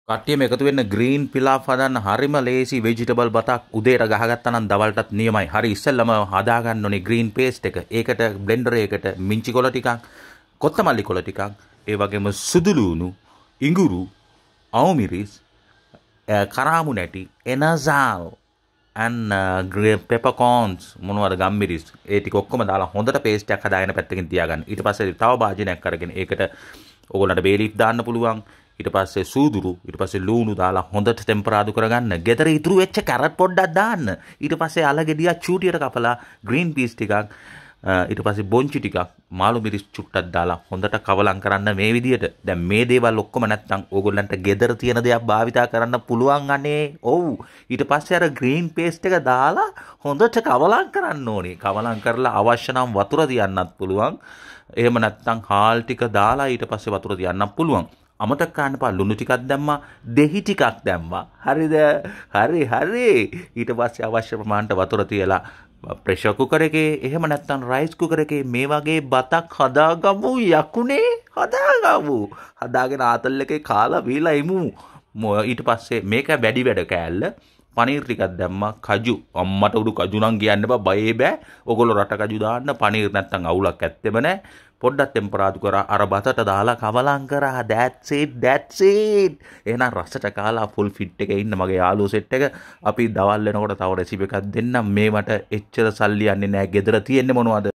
කට්ටියම එකතු වෙන්න ග්‍රීන් පිලාෆ් හදන්න හරිම ලේසි වෙජිටබල් බතක් උදේට ගහගත්තා නම් දවල්ටත් නියමයි. හරි ඉස්සෙල්ලම හදාගන්න ඕනේ ග්‍රීන් පේස්ට් එක. ඒකට බ්ලෙන්ඩර් එකකට මිංචි කොළ ටිකක්, කොත්තමල්ලි කොළ ටිකක්, ඒ වගේම සුදු ලුණු, ඉඟුරු, අවු මිරිස්, කරාමු නැටි, එනසාල් and peppercorns මොනවද ගම්මිරිස් ඒ ටික ඔක්කොම දාලා හොඳට පේස්ට් එකක් හදාගෙන පැත්තකින් තියාගන්න. ඊට පස්සේ තව භාජනයක් අරගෙන ඒකට ඕගොල්ලන්ට බේලීෆ් දාන්න පුළුවන්. ඊට පස්සේ සූදුරු, ඊට පස්සේ ලූණු දාලා හොඳට ටෙම්පරාදු කරගන්න. ගෙදර ඉතුරු වෙච්ච කැරට් පොඩ්ඩක් දාන්න. ඊට පස්සේ අලගෙඩියක් චූටියට කපලා ග්‍රීන් පීස් ටිකක්, ඊට පස්සේ බොංචි ටිකක්, මාළු මිරිස් චුට්ටක් දාලා හොඳට කවලම් කරන්න මේ විදියට. දැන් මේ දේවල් ඔක්කොම නැත්තම් ඕගොල්ලන්ට ගෙදර තියෙන දේවල් භාවිතා කරන්න පුළුවන් අනේ. ඔව්. ඊට පස්සේ අර ග්‍රීන් පේස්ට් එක දාලා හොඳට කවලම් කරන්න ඕනේ. කවලම් කරලා අවශ්‍ය නම් වතුර තියන්නත් පුළුවන්. එහෙම නැත්තම් හාල් ටික දාලා ඊට පස්සේ වතුර තියන්නත් පුළුවන්. අමතක කරන්න එපා ලුණු ටිකක් දැම්මා, දෙහි ටිකක් දැම්මා. හරිද? හරි. ඊට පස්සේ අවශ්‍ය ප්‍රමාණයට වතුර තියලා ප්‍රෙෂර් කුකර් එකේ එහෙම නැත්නම් රයිස් කුකර් එකේ මේ වගේ බතක් හදාගමු යකුනේ. හදාගමු. හදාගෙන ආතල් එකේ කාලා බීලා ඉමු. ඊට පස්සේ මේක වැඩි වැඩ කෑල්ල පනීර් ටිකක් දැම්මා. කජු අම්මට උඩු කජු නම් කියන්න බෑ, බයේ බෑ. ඔයගොල්ලෝ රට කජු දාන්න. පනීර් නැත්නම් අවුලක් ඇත්තෙම නෑ. පොඩ්ඩක් ටෙම්පරාදු කරා අර බතට දාලා කවලම් කරා. that's it. එහෙනම් රසට කාලා ෆුල් ෆිට් එකේ ඉන්න මගේ යාළුවෝ සෙට් එක. අපි දවල් වෙනකොට තව රෙසිපි එකක් දෙන්නම්. මේවට එච්චර සල්ලි යන්නේ නෑ. ගෙදර තියෙන්නේ මොනවද?